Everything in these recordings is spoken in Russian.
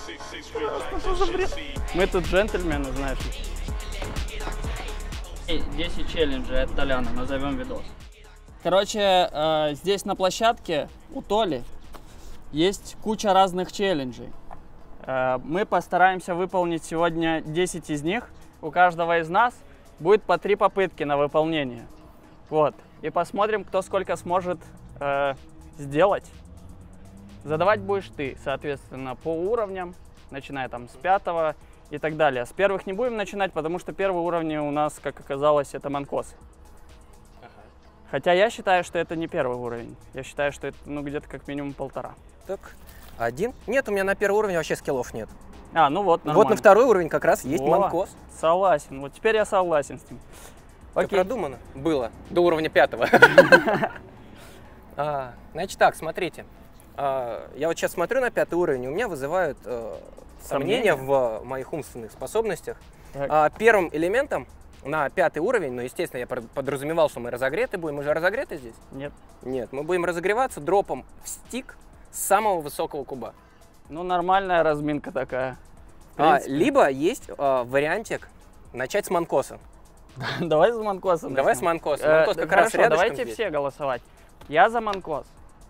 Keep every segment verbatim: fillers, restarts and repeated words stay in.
Что за бред? Мы тут джентльмены, знаешь. десять челленджей от Толяна, назовем видос. Короче, э, здесь на площадке у Толи есть куча разных челленджей. Э, мы постараемся выполнить сегодня десять из них. У каждого из нас будет по три попытки на выполнение. Вот. И посмотрим, кто сколько сможет э, сделать. Задавать будешь ты, соответственно, по уровням, начиная там с пятого и так далее. С первых не будем начинать, потому что первые уровни у нас, как оказалось, это манкосы. Ага. Хотя я считаю, что это не первый уровень. Я считаю, что это ну где-то как минимум полтора. Так, один? Нет, у меня на первый уровень вообще скиллов нет. А, ну вот, нормально. Вот на второй уровень как раз есть О, манкос. Согласен. Вот теперь я согласен с ним. Это продумано было до уровня пятого. Значит так, смотрите. Я вот сейчас смотрю на пятый уровень, у меня вызывают сомнения в моих умственных способностях. Первым элементом на пятый уровень, ну, естественно, я подразумевал, что мы разогреты будем. Мы же разогреты здесь? Нет. Нет, мы будем разогреваться дропом в стик с самого высокого куба. Ну, нормальная разминка такая. А, либо есть а, вариантик начать с манкоса. Давай с манкоса. Давай с манкоса. Манкос как раз рядышком. Давайте все голосовать. Я за манкос.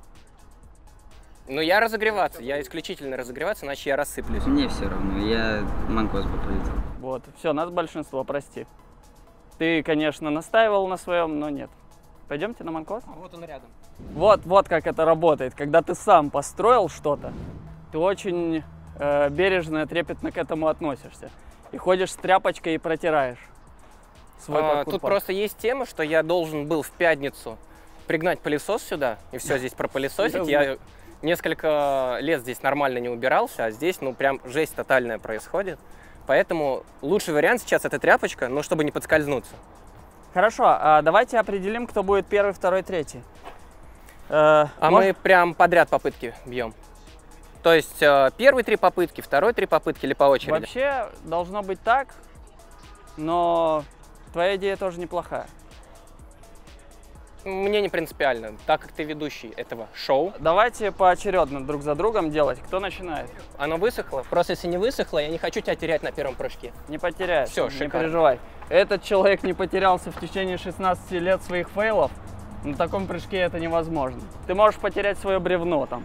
Ну, я разогреваться. Я исключительно разогреваться, иначе я рассыплюсь. Мне все равно. Я манкос бы полетел. Вот. Все, нас большинство, прости. Ты, конечно, настаивал на своем, но нет. Пойдемте на манкос? А вот он рядом. Вот, вот как это работает. Когда ты сам построил что-то, ты очень э, бережно, трепетно к этому относишься. И ходишь с тряпочкой и протираешь свой а, паркур. Тут просто есть тема, что я должен был в пятницу пригнать пылесос сюда и все здесь пропылесосить. Я несколько лет здесь нормально не убирался, а здесь, ну, прям жесть тотальная происходит. Поэтому лучший вариант сейчас это тряпочка, но чтобы не подскользнуться. Хорошо, а давайте определим, кто будет первый, второй, третий. Э, а может... мы прям подряд попытки бьем. То есть э, первые три попытки, второй три попытки или по очереди? Вообще должно быть так, но твоя идея тоже неплохая. Мне не принципиально, так как ты ведущий этого шоу. Давайте поочередно друг за другом делать. Кто начинает? Оно высохло? Просто если не высохло, я не хочу тебя терять на первом прыжке. Не потеряешь. Все, не шикарно. переживай. Этот человек не потерялся в течение шестнадцати лет своих фейлов. На таком прыжке это невозможно. Ты можешь потерять свое бревно там.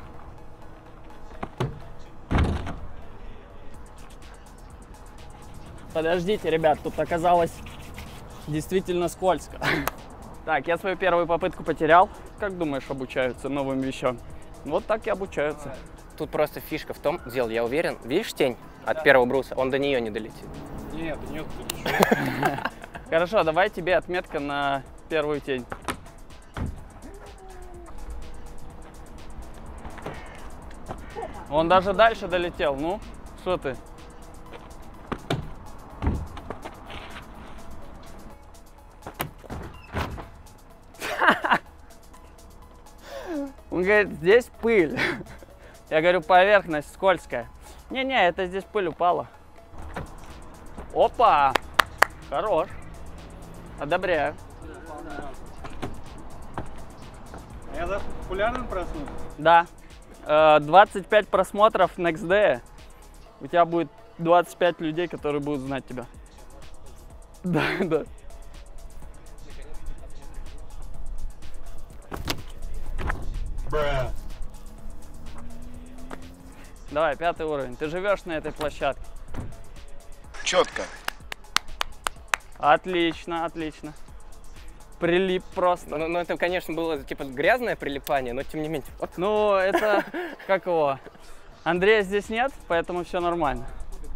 Подождите, ребят, тут оказалось действительно скользко. Так, я свою первую попытку потерял. Как думаешь, обучаются новым вещам? Вот так и обучаются. Тут просто фишка в том, Дел, я уверен, видишь тень от да. первого бруса? Он до нее не долетит. Нет, нет. Хорошо, давай тебе отметка на первую тень. Он даже дальше долетел. Ну, что ты? Он говорит, здесь пыль. Я говорю, поверхность скользкая. Не-не, это здесь пыль упала. Опа! Хорош. Одобряю. Я даже популярным просмотр? Да. двадцать пять просмотров Next Day. У тебя будет двадцать пять людей, которые будут знать тебя. Да, да. Давай, пятый уровень. Ты живешь на этой площадке? Четко. Отлично, отлично. Прилип просто. Ну, ну это, конечно, было типа грязное прилипание, но тем не менее. Вот. Ну, это как его? Андрея здесь нет, поэтому все нормально.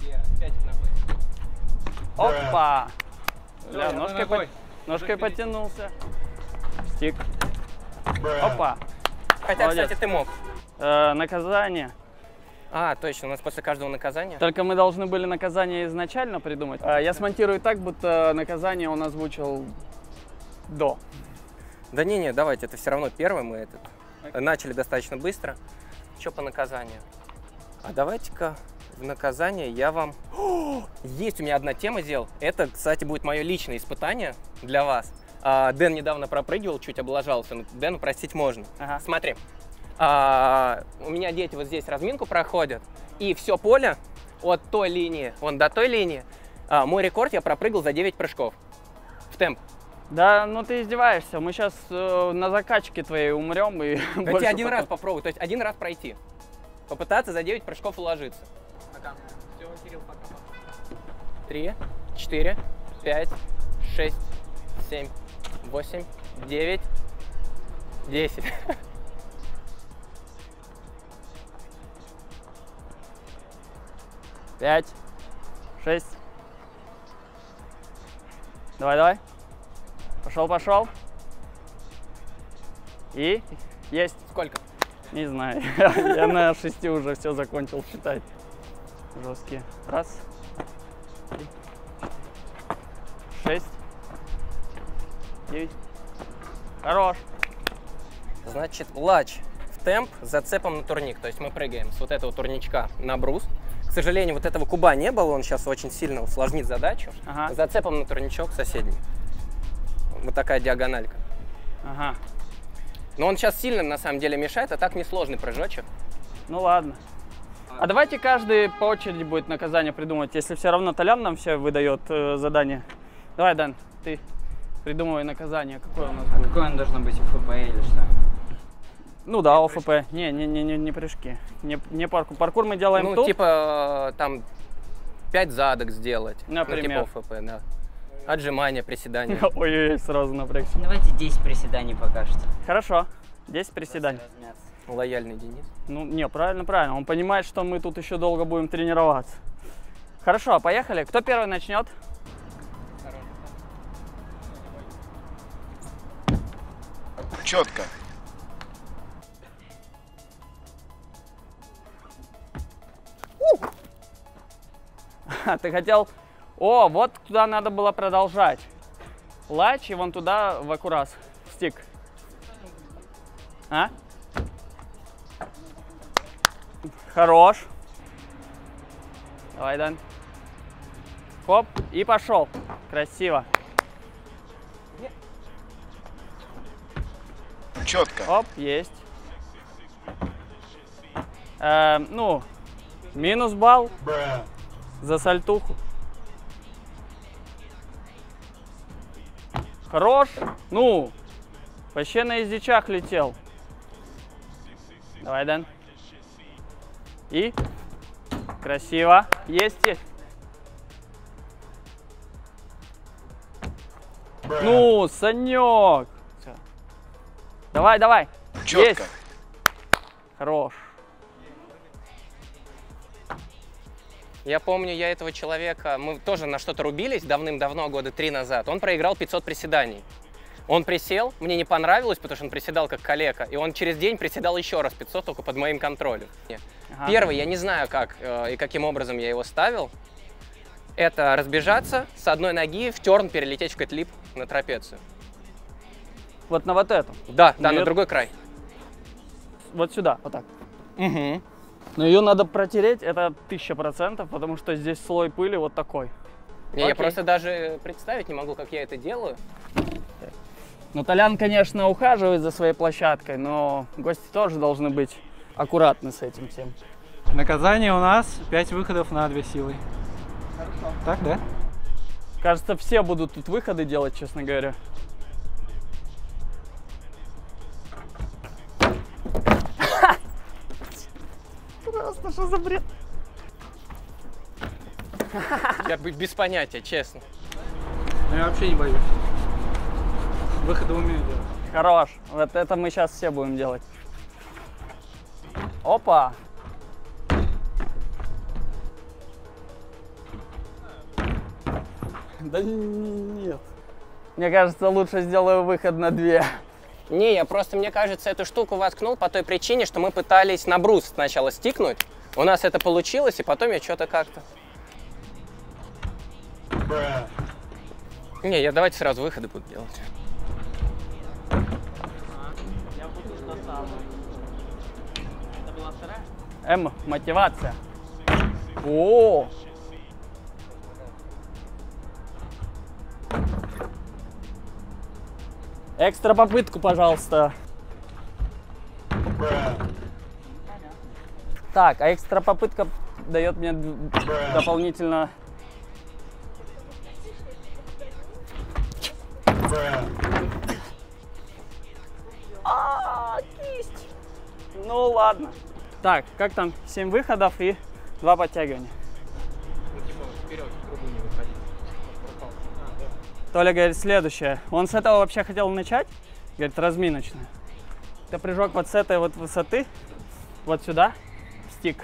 Опа! Бля, ножкой, по... ножкой потянулся. Стик. Опа! Хотя, молодец. Кстати, ты мог. Э, наказание. А, точно, у нас после каждого наказания. Только мы должны были наказание изначально придумать. А я смонтирую так, будто наказание он озвучил до. Да не-не, давайте, это все равно первое, мы этот, начали достаточно быстро. Что по наказанию? А давайте-ка в наказание я вам... О, есть у меня одна тема, Дел. Это, кстати, будет мое личное испытание для вас. А, Дэн недавно пропрыгивал, чуть облажался, но Дэну простить можно. Ага. Смотри. А, у меня дети вот здесь разминку проходят, и все поле от той линии, вон до той линии, а, мой рекорд я пропрыгал за девять прыжков в темп. Да, ну ты издеваешься. Мы сейчас э, на закачке твоей умрем и Да больше тебе один потом- раз попробуй, то есть один раз пройти. Попытаться за девять прыжков уложиться. Все, Кирилл, пока. Три, четыре, пять, шесть, семь, восемь, девять, десять. Пять, шесть. Давай, давай. Пошел, пошел. И есть. Сколько? Не знаю. Я на шести уже все закончил считать. Жесткие. Раз. Три. Шесть. Девять. Хорош. Значит, лач в темп с зацепом на турник. То есть мы прыгаем с вот этого турничка на брус. К сожалению, вот этого куба не было, он сейчас очень сильно усложнит задачу. Ага. С зацепом на турничок соседний. Вот такая диагональка. Ага. Но он сейчас сильно на самом деле мешает, а так несложный прыжочек. Ну ладно. А давайте каждый по очереди будет наказание придумывать, если все равно Толян нам все выдает э, задание. Давай, Дан, ты придумывай наказание, какое у нас А будет. какое он должно быть, УФП или что? Ну да, ОФП. Не, не, не, не, не прыжки. Не, не паркур. Паркур мы делаем Ну, тут. типа, э, там, пять задок сделать. Например. Ну, типа ОФП, да. Отжимания, приседания. Ой-ой-ой, сразу напрягся. Давайте десять приседаний пока что. Хорошо. десять приседаний. Размяться. Лояльный Денис. Ну, не, правильно, правильно. Он понимает, что мы тут еще долго будем тренироваться. Хорошо, поехали. Кто первый начнет? Четко. А, ты хотел... О, вот туда надо было продолжать. Лач и вон туда в аккурас. Стик. А? Хорош. Давай, Дан. Хоп, и пошел. Красиво. Четко. Оп, есть. Э, ну, минус балл за сальтуху. Хорош. Ну, вообще на издичах летел. Давай, Дэн. И. Красиво. Есть. есть. Ну, Санек. Всё. Давай, давай. Четко. Есть. Хорош. Я помню, я этого человека, мы тоже на что-то рубились давным-давно, года три назад. Он проиграл пятьсот приседаний. Он присел, мне не понравилось, потому что он приседал как калека, и он через день приседал еще раз пятьсот, только под моим контролем. Ага. Первый, я не знаю, как э, и каким образом я его ставил, это разбежаться с одной ноги в терн, перелететь в кэтлип на трапецию. Вот на вот эту. Да, да, Нет. на другой край. Вот сюда, вот так. Угу. Но ее надо протереть, это тысяча процентов, потому что здесь слой пыли вот такой. Не, я Окей. просто даже представить не могу, как я это делаю. Ну, Толян, конечно, ухаживает за своей площадкой, но гости тоже должны быть аккуратны с этим всем. Наказание у нас пять выходов на две силы. Хорошо. Так, да? Кажется, все будут тут выходы делать, честно говоря. Просто что за бред? Я без понятия, честно. Ну, я вообще не боюсь. Выходы умею делать. Хорош. Вот это мы сейчас все будем делать. Опа. Да нет. Мне кажется, лучше сделаю выход на две. Не, я просто, мне кажется, эту штуку воткнул по той причине, что мы пытались на брус сначала стикнуть. У нас это получилось, и потом я что-то как-то... Не, я давайте сразу выходы буду делать. Я буду что самое. Это была вторая? М, мотивация. О! Экстра попытку, пожалуйста. Так, а экстра попытка дает мне дополнительно... А, кисть. Ну ладно. Так, как там? семь выходов и два подтягивания. Толя говорит следующее. Он с этого вообще хотел начать. Говорит, разминочная. Это прыжок вот с этой вот высоты. Вот сюда. Стик.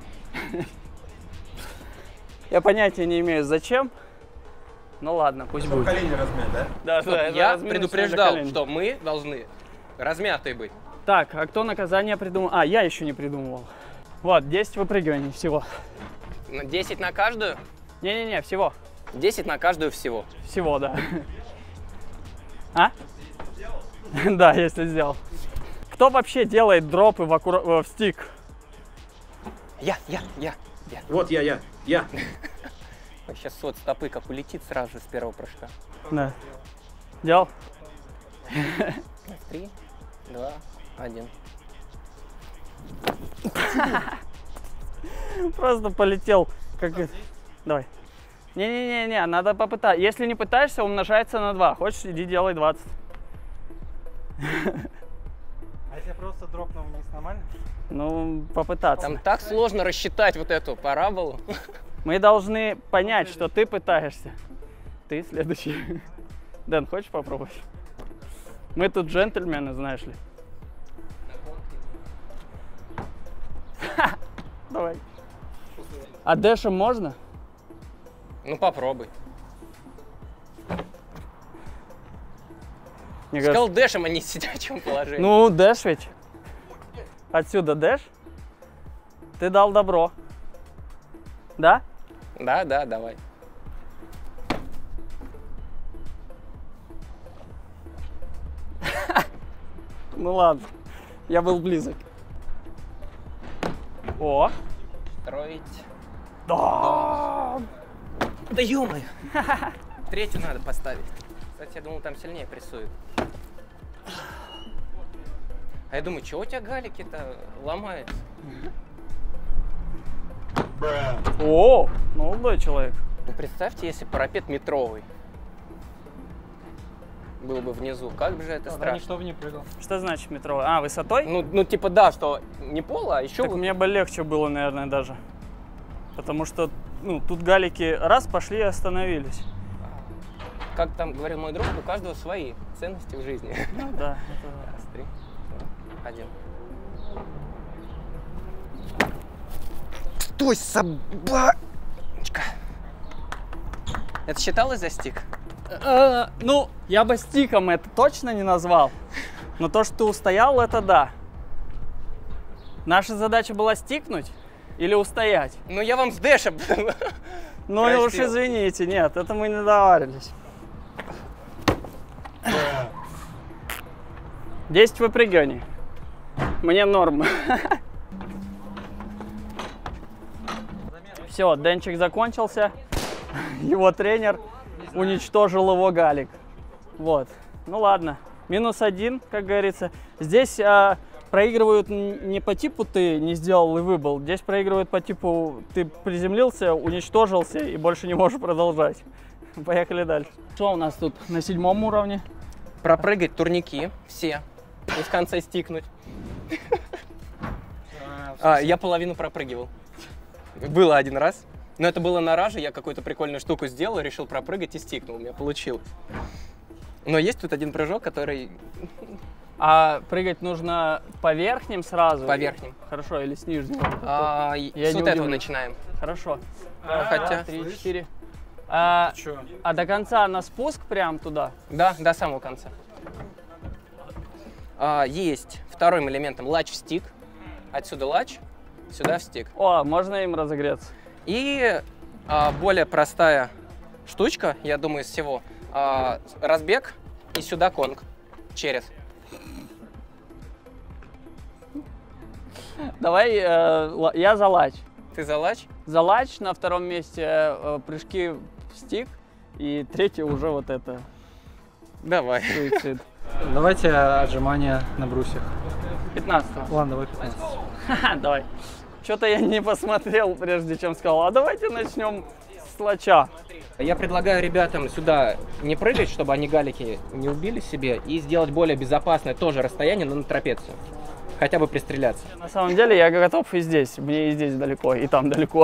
Я понятия не имею, зачем. Ну ладно, пусть будет. Колени размять, да? Да, Стоп, да, это я разминочная предупреждал, для колен. что мы должны размятые быть. Так, а кто наказание придумал? А, я еще не придумывал. Вот, десять выпрыгиваний всего. десять на каждую? Не-не-не, всего. десять на каждую всего. Всего, да. А? Да, если сделал. Кто вообще делает дропы в, аккура... в стик? Я, я, я, я. Вот я, я, я. Сейчас сот стопы как улетит сразу же с первого прыжка. Да. Делал? Три, два, один. Просто полетел. Как... Давай. Не-не-не, надо попытаться. Если не пытаешься, умножается на два. Хочешь, иди делай двадцать. А если просто дропнул вниз, нормально? Ну, попытаться. Там так сложно рассчитать вот эту параболу. Мы должны понять, что ты пытаешься. Ты следующий. Дэн, хочешь попробовать? Мы тут джентльмены, знаешь ли. Давай. А дэшем можно? Ну попробуй. Мне Сказал кажется... дэшем, а не сидячим положением. Ну, дэш ведь. Отсюда дэш. Ты дал добро. Да? Да, да, давай. Ну ладно. Я был близок. О! Строить. Да! Да ё-моё! Третью надо поставить. Кстати, я думал, там сильнее прессует. А я думаю, чего у тебя галики-то ломаются? О! Молодой человек. Ну, представьте, если парапет метровый был бы внизу, как бы же это Да, страшно. никто бы не прыгал. Что значит метровый? А, высотой? Ну, ну, типа, да, что не пола, а еще Так вот... мне бы легче было, наверное, даже. Потому что, ну, тут галики раз пошли и остановились. Как там говорил мой друг, у каждого свои ценности в жизни. Ну да. Раз, три, два, один. Стой, собачка! Это считалось за стик? Э, ну, я бы стиком это точно не назвал. Но то, что ты устоял, это да. Наша задача была стикнуть или устоять? Ну, я вам с дэшем. Ну и уж Простил. извините, нет, это мы не договаривались. десять выпрыгиваний. Мне норм. Все, Денчик закончился. Его тренер уничтожил его галик. Вот. Ну ладно. Минус один, как говорится. Здесь а, проигрывают не по типу ты не сделал и выбыл. Здесь проигрывают по типу ты приземлился, уничтожился и больше не можешь продолжать. Поехали дальше. Что у нас тут на седьмом уровне? Пропрыгать турники все и в конце стикнуть. А, я половину пропрыгивал. Было один раз. Но это было на раже, я какую-то прикольную штуку сделал, решил пропрыгать и стикнул. У меня получилось. Но есть тут один прыжок, который... А прыгать нужно по верхним сразу? По верхним. Хорошо, или с нижним? А, Я с не вот этого удивлюсь. начинаем. Хорошо. А, хотя... Три, четыре. А, Чё? а до конца на спуск прям туда? Да, до самого конца. А, есть вторым элементом лач в стик. Отсюда лач, сюда в стик. О, можно им разогреться. И а, более простая штучка, я думаю, из всего. А, разбег и сюда конг. Через. Давай, э, ла- я за лач. Ты за лач? За лач, на втором месте э, прыжки в стик, и третье уже вот это, Давай. суицид. Давайте отжимания на брусьях. пятнадцатого. Ладно, давай пятнадцать. Ха-ха, давай. Что-то я не посмотрел, прежде чем сказал. А давайте начнем с лача. Я предлагаю ребятам сюда не прыгать, чтобы они галики не убили себе, и сделать более безопасное тоже расстояние, но на трапецию. Хотя бы пристреляться. На самом деле я готов и здесь. Мне и здесь далеко, и там далеко.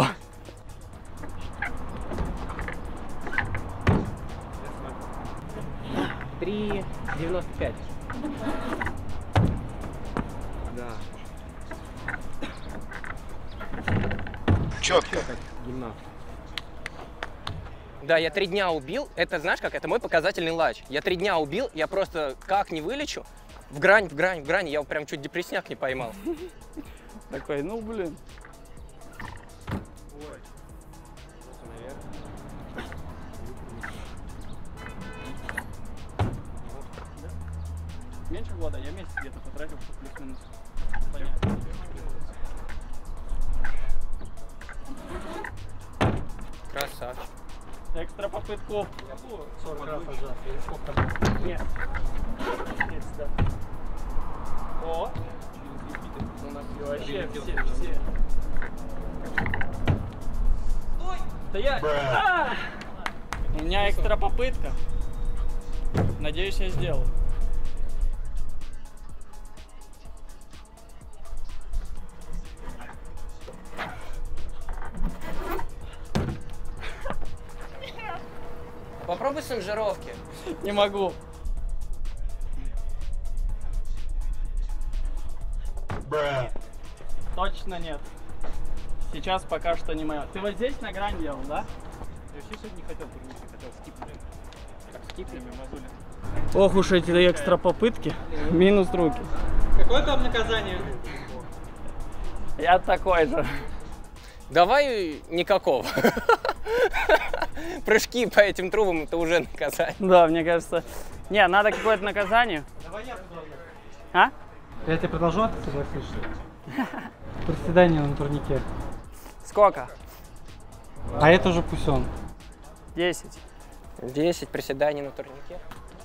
три девяносто пять. Да. Четко. Да, я три дня убил. Это, знаешь как, это мой показательный лач. Я три дня убил, я просто как не вылечу, в грань, в грань, в грань, я его прям чуть депрессняк не поймал. Такой, ну блин. Меньше года, я месяц где-то потратил, чтобы плюс-минус понять. Красавчик. Экстра попытку. сорок раз отжал. Или сколько там? Нет. Нет, сюда. О! У нас вообще все, все. Стой! Да я... А! У меня экстра попытка. Надеюсь, я сделаю. Попробуй санжировки. Не могу. Точно нет. Сейчас пока что не мое. Ты вот здесь на грань делал, да? Я вообще сегодня не хотел, потому что хотел скипнуть. Как скиплями мазули. Ох уж эти экстра попытки. Минус руки. Какое там наказание? Я такой же. Давай никакого. Прыжки по этим трубам — это уже наказание. Да, мне кажется. Не, надо какое-то наказание. Давай я продолжу. А? Я тебе продолжу, а ты согласишься? Приседание на турнике. Сколько? А это уже пусть он. Десять. десять приседаний на турнике.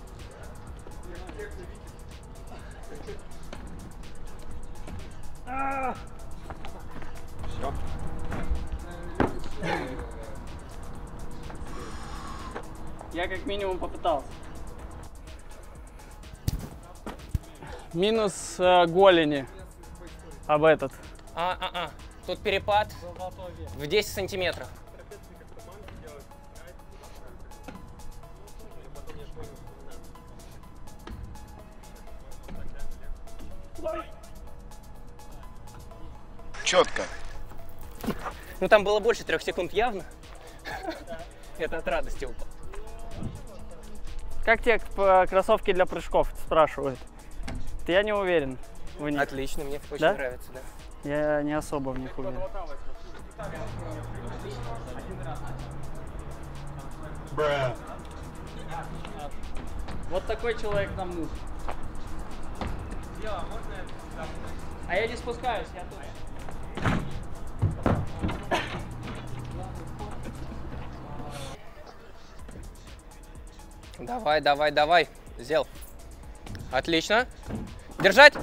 Все. Я как минимум попытался. Минус э, голени. Об этот. А, а, а. Тут перепад в десять сантиметров. Четко. Ну там было больше трех секунд явно. Это от радости упал. Как тебе э, кроссовки для прыжков, спрашивают? Я не уверен в них. Отлично, мне очень Да? нравится, да. Я не особо в них уверен. Вот такой человек нам нужен. А я не спускаюсь, я тут. Давай, давай, давай. Сделал. Отлично. Держать.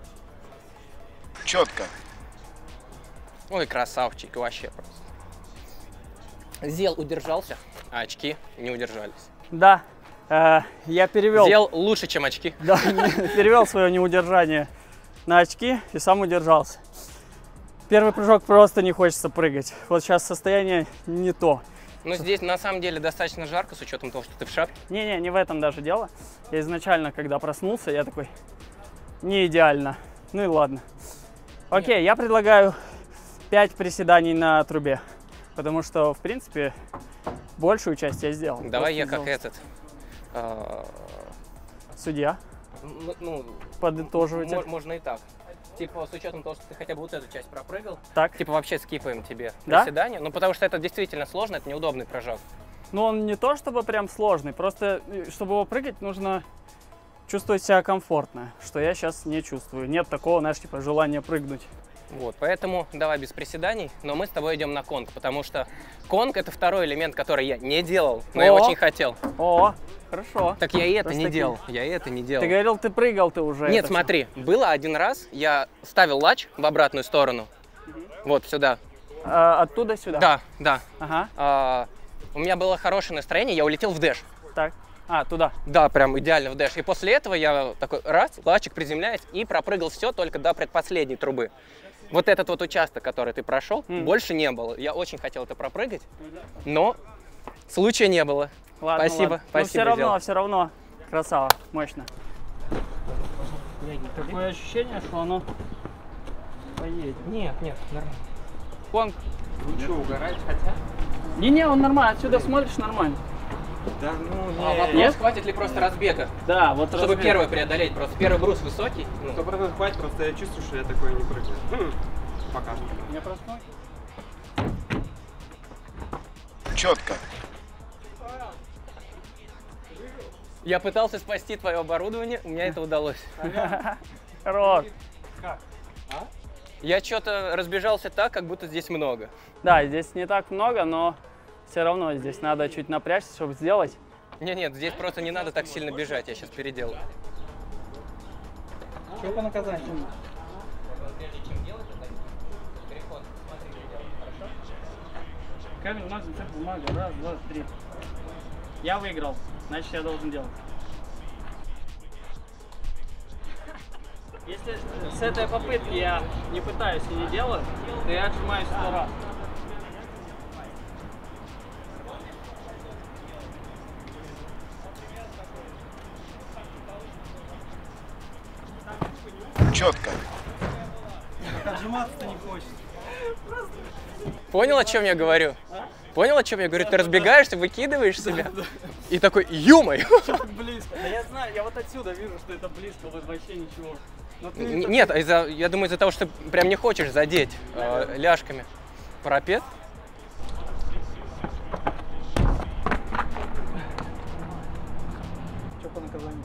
Четко. Ой, красавчик, вообще просто. Зел удержался, а очки не удержались. Да, э, я перевел. Зел лучше, чем очки. Да, перевел свое неудержание на очки и сам удержался. Первый прыжок просто не хочется прыгать. Вот сейчас состояние не то. Но здесь на самом деле достаточно жарко, с учетом того, что ты в шапке. Не-не, не в этом даже дело. Я изначально, когда проснулся, я такой, не идеально. Ну и ладно. Окей, я предлагаю пять приседаний на трубе. Потому что, в принципе, большую часть я сделал. Давай я Просто как сделал. этот... э, Судья. ну, ну, Подытоживайте. мо- можно и так. Типа, с учетом того, что ты хотя бы вот эту часть пропрыгал, Так. типа вообще скипаем тебе Да? приседания. Ну, потому что это действительно сложно, это неудобный прыжок. Ну, он не то чтобы прям сложный, просто э, чтобы его прыгать, нужно чувствовать себя комфортно, что я сейчас не чувствую. Нет такого, знаешь, типа желания прыгнуть. Вот, поэтому давай без приседаний, но мы с тобой идем на конг, потому что конг — это второй элемент, который я не делал, но я О! очень хотел. О, хорошо. Так я и это Просто не такие. делал, я и это не делал. Ты говорил, ты прыгал, ты уже. Нет, это смотри, было один раз, я ставил лач в обратную сторону, Вот сюда. А, оттуда сюда? Да, да. Ага. А, у меня было хорошее настроение, я улетел в дэш. Так. А, туда. Да, прям идеально в дэш. И после этого я такой раз, лачик приземляюсь и пропрыгал все только до предпоследней трубы. Вот этот вот участок, который ты прошел, mm. больше не было. Я очень хотел это пропрыгать, но случая не было. Ладно, спасибо, ладно. спасибо. Но все равно, сделал. все равно. Красава, мощно. Такое ощущение, что оно поедет. Нет, нет, нормально. Понг. Вы что, угораете хотя? Не-не, он нормально, отсюда смотришь нормально. Да, ну, не. а вопрос, Нет? хватит ли просто разбега? Да, вот чтобы разбег. первый преодолеть, просто первый брус высокий. Сто процентов хватит, просто я чувствую, что я такой не прыгаю. Пока. Я просто... Четко. Я пытался спасти твое оборудование, у меня это удалось. Хорош. Я что-то разбежался так, как будто здесь много. Да, здесь не так много, но все равно здесь надо чуть напрячься, чтобы сделать. Нет, нет, здесь просто не надо так сильно бежать, я сейчас переделаю. Что по наказанию? Камень, ножницы, цепь, бумага. Раз, два, три. Я выиграл, значит я должен делать. Если с этой попытки я не пытаюсь и не делаю, то я отжимаюсь сто раз. Четко. Отжиматься-то не хочется. Понял, о чем я говорю? Понял, о чем я говорю? Ты разбегаешься, выкидываешь себя и такой, ё-моё! Близко. Да я знаю, я вот отсюда вижу, что это близко, вот вообще ничего. Н- Нет, из-за, я думаю, из-за того, что ты прям не хочешь задеть э, ляжками парапет. Что по наказанию?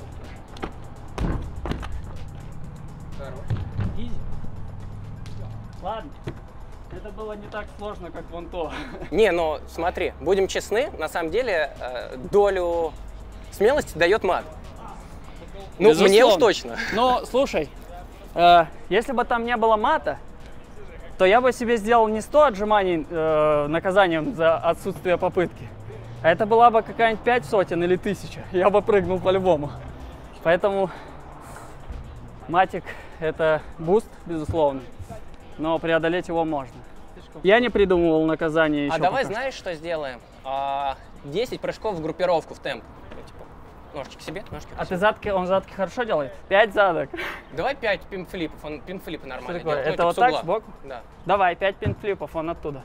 Изи. Ладно. Это было не так сложно, как вон то. Не, но смотри, будем честны, на самом деле э, долю смелости дает мат. Ну, Безусловно. мне уж точно. Но, слушай, э, если бы там не было мата, то я бы себе сделал не сто отжиманий э, наказанием за отсутствие попытки, а это была бы какая-нибудь пять сотен или тысяча. Я бы прыгнул по-любому. Поэтому матик — это буст, безусловно, но преодолеть его можно. Я не придумывал наказание еще. А давай пока. знаешь, что сделаем? А, десять прыжков в группировку в темп. Ну, типа, ножички себе, ножки А себе. ты задки, он задки хорошо делает? Пять задок. Давай пять пинфлипов, он пинфлипы нормально такое? делает. Ну, Это типа вот с так, угла. сбоку? Да. Давай, пять пинфлипов, он оттуда.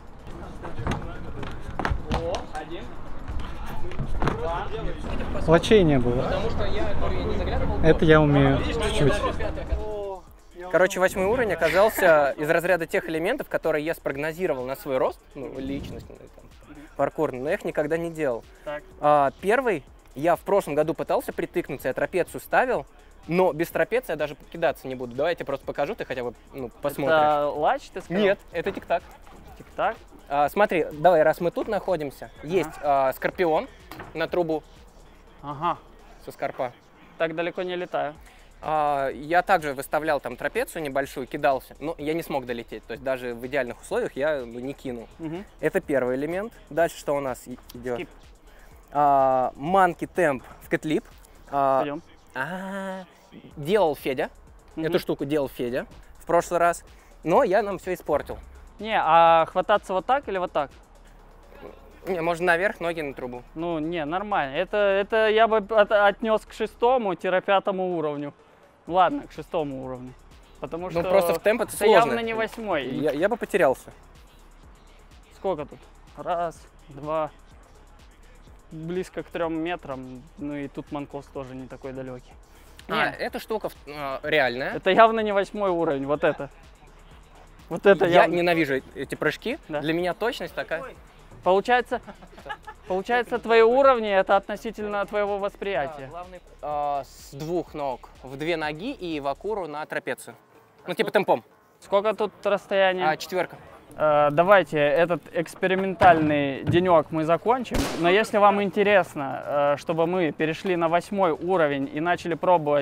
О, один. Два. Лачей не было. Потому что я, говорю, я не заглядывал. Это я умею чуть-чуть. Короче, восьмой уровень оказался из разряда тех элементов, которые я спрогнозировал на свой рост, ну, личность, ну, там, паркурный, но я их никогда не делал. Так. А, первый, я в прошлом году пытался притыкнуться, я трапецию ставил, но без трапеции я даже покидаться не буду. Давай я тебе просто покажу, ты хотя бы ну, посмотришь. Это лач, ты сказал? Нет, это тик-так. Тик-так. А, смотри, давай, раз мы тут находимся, есть а, скорпион на трубу Ага. со скорпа. Так далеко не летаю. А, я также выставлял там трапецию небольшую, кидался, но я не смог долететь. То есть даже в идеальных условиях я ну, не кинул. Угу. Это первый элемент. Дальше что у нас и- идет? Скип. А, манки темп в кетлип. А, Пойдем. а, делал Федя. Мгм. Эту штуку делал Федя в прошлый раз. Но я нам все испортил. Не, а хвататься вот так или вот так? Не, можно наверх, ноги на трубу. Ну, не, нормально. Это, это я бы от- отнес к шестому-пятому уровню. Ладно, к шестому уровню. Потому что Ну просто в темп это, это сложно. явно не восьмой. Я, я бы потерялся. Сколько тут? Раз, два, близко к трем метрам. Ну и тут манкос тоже не такой далекий. А, Не, эта штука э, реальная. это явно не восьмой уровень, вот это. Вот это Я явно. ненавижу эти прыжки. Да. Для меня точность такая. Получается, получается, твои уровни это относительно твоего восприятия. Главный э, с двух ног в две ноги и в акуру на трапецию. Ну типа темпом. Сколько тут расстояние? А, четверка. Э, Давайте этот экспериментальный денек мы закончим. Но если вам интересно, э, чтобы мы перешли на восьмой уровень и начали пробовать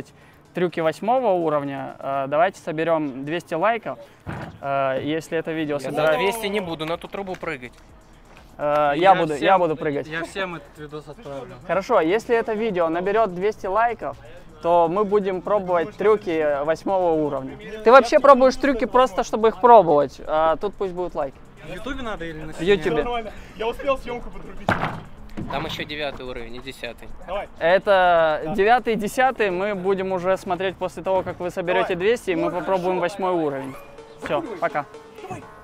трюки восьмого уровня, э, давайте соберем двести лайков. Э, если это видео Я на собирает... двести не буду на ту трубу прыгать. Э, я, буду, я буду прыгать. Я всем этот видос отправлю. Хорошо, если это видео наберет двести лайков, то мы будем пробовать трюки восьмого уровня. Ты вообще пробуешь трюки просто, чтобы их пробовать, а тут пусть будет лайк. В Ютубе надо или на В Ютубе. Я успел съемку подрубить. Там еще девятый уровень, не десятый. Это девятый и десятый мы будем уже смотреть после того, как вы соберете двести, и мы попробуем восьмой уровень. Все, пока. Давай.